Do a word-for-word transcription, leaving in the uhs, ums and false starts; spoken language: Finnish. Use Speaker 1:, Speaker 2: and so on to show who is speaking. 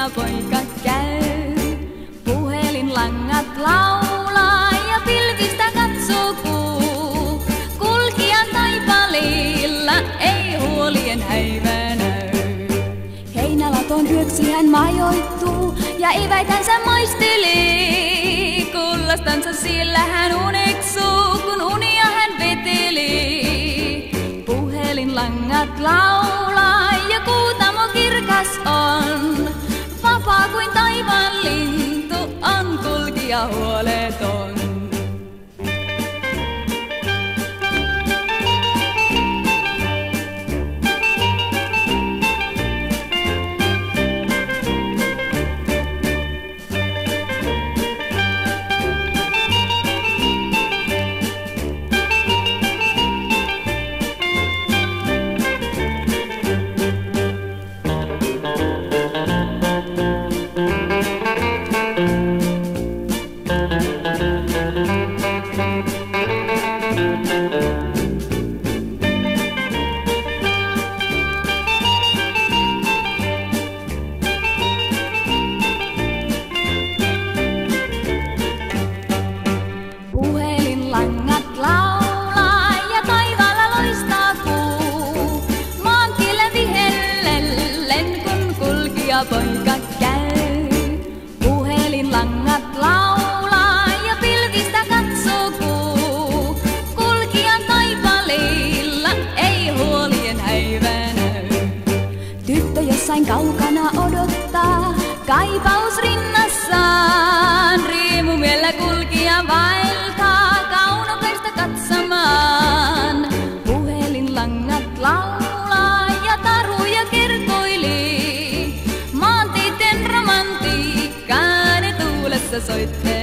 Speaker 1: poika käy. Puhelinlangat laulaa ja pilvistä katsoo kuu. Kulkijan taipaleilla ei huolien häivää näy. Heinälaton yöksi hän majoittuu ja eväitänsä maistelee. Kullastansa siellä hän uneksuu, kun unia hän vetelee. Puhelinlangat laulaa ja kuutamo kirkas on. Vapaa kuin taivaan lintu on kulkija huoleton. Puhelinlangat laulaa ja taivaalla loistaa kuu. Maantiellä vihellellen, kun kulkija poika käy. Puhelinlangat laulaa ja pilvistä katsoo kuu. Kulkijan taipaleilla ei huolien häivää näy. Tyttö jossain kaukana odottaa, kaipaus rinnassaan. Riemumiellä kulkija vaeltaa kaunokaista katsomaan. Puhelinlangat laulaa ja taruja kertoilee. Maanteiden romantiikkaa ne tuulessa soittelee.